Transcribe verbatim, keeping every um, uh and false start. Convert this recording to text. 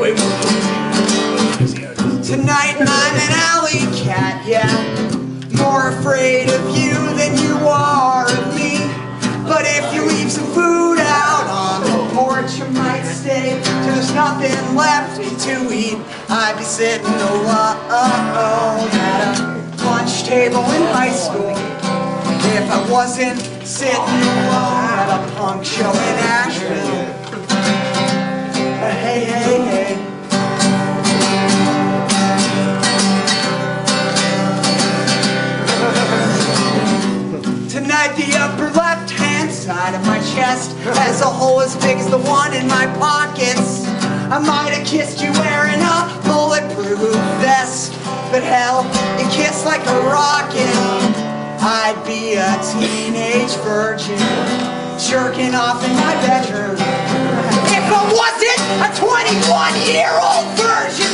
Tonight I'm an alley cat, yeah. More afraid of you than you are of me. But if you leave some food out on the porch, you might stay till there's nothing left to eat. I'd be sitting alone at a lunch table in high school if I wasn't sitting alone at a punk show in Asheville. Hey, hey, hey. Tonight the upper left-hand side of my chest has a hole as big as the one in my pockets. I might have kissed you wearing a bulletproof vest, but hell, you kiss like a rocket. I'd be a teenage virgin jerking off in my bedroom if I wasn't a twenty-one-year-old virgin.